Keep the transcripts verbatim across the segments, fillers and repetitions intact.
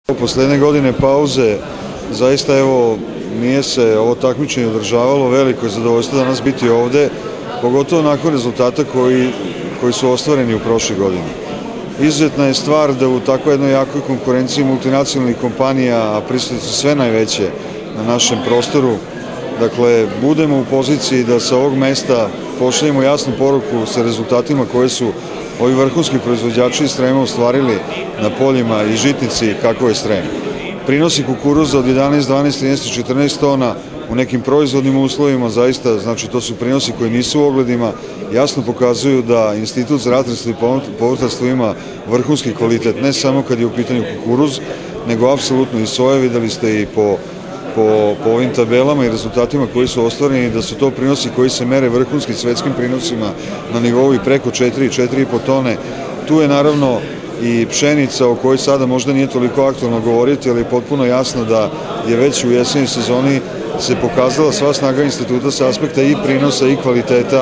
Posle jedne godine pauze, zaista evo, nije se ovo takmičenje održavalo, veliko je zadovoljstvo danas biti ovde, pogotovo nakon rezultata koji, koji su ostvareni u prošloj godini. Izuzetna je stvar da u takvoj jednoj jakoj konkurenciji multinacionalnih kompanija, a prisutne su sve najveće na našem prostoru, dakle, budemo u poziciji da sa ovog mesta pošaljemo jasnu poruku sa rezultatima koje su ovi vrhunski proizvođači iz Srema ostvarili na poljima i žitnici kako je Srem. Prinosi kukuruza od jedanaest, dvanaest, trinaest i četrnaest tona u nekim proizvodnim uslovima, zaista, znači to su prinosi koji nisu u ogledima, jasno pokazuju da Institut za ratarstvo i povrtarstvo ima vrhunski kvalitet, ne samo kad je u pitanju kukuruz, nego apsolutno i soja. Videli ste i po Po, po ovim tabelama i rezultatima koji su ostvareni, da su to prinosi koji se mere vrhunskim svetskim prinosima na nivou i preko četiri, četiri i po tone. Tu je naravno i pšenica o kojoj sada možda nije toliko aktualno govoriti, ali je potpuno jasno da je već u jesenjoj sezoni se pokazala sva snaga instituta sa aspekta i prinosa i kvaliteta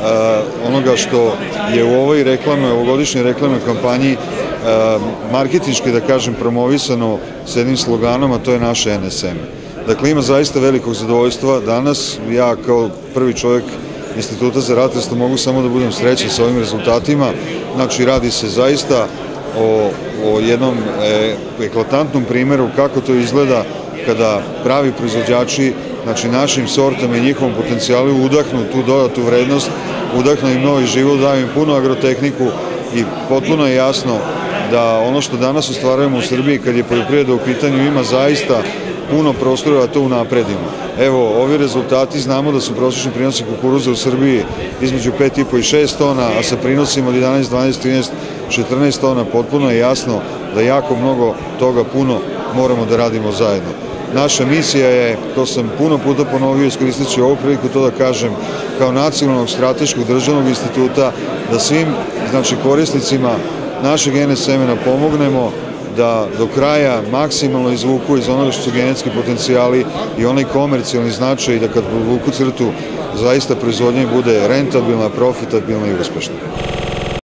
uh, onoga što je u ovoj reklamnoj, ovogodišnjoj reklamnoj kampanji uh, marketinški, da kažem, promovisano s jednim sloganom, a to je naše N S M. Dakle, ima zaista velikog zadovoljstva. Danas ja kao prvi čovjek Instituta za ratarstvo mogu samo da budem srećan sa ovim rezultatima. Znači, radi se zaista o, o jednom e, eklatantnom primjeru kako to izgleda kada pravi proizvođači, znači našim sortama i njihovom potencijalu udahnu tu dodatu vrednost, udahnu im novi život, daju im punu agrotehniku i potpuno je jasno da ono što danas ostvarujemo u Srbiji kad je poljoprivreda u pitanju ima zaista puno prostora da to unapredimo. Evo, ovi rezultati, znamo da su prosječni prinosi kukuruza u Srbiji između pet i po i šest tona, a sa prinosima od jedanaest, dvanaest, trinaest, četrnaest tona potpuno je jasno da jako mnogo toga puno moramo da radimo zajedno. Naša misija je, to sam puno puta ponovio, iskoristit ću ovu priliku to da kažem, kao nacionalnog strateškog državnog instituta, da svim, znači, korisnicima našeg N S M-a pomognemo da do kraja maksimalno izvuku iz onoga što su genetski potencijali i onaj komercijalni značaj, da kad vuku crtu zaista proizvodnja bude rentabilna, profitabilna i uspešna.